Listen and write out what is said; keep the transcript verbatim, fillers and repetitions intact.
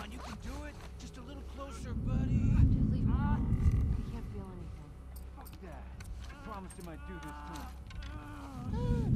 on, you can do it. Just a little closer, buddy. Just leave me alone. I can't feel anything. Fuck that. I promised him I'd do this to him.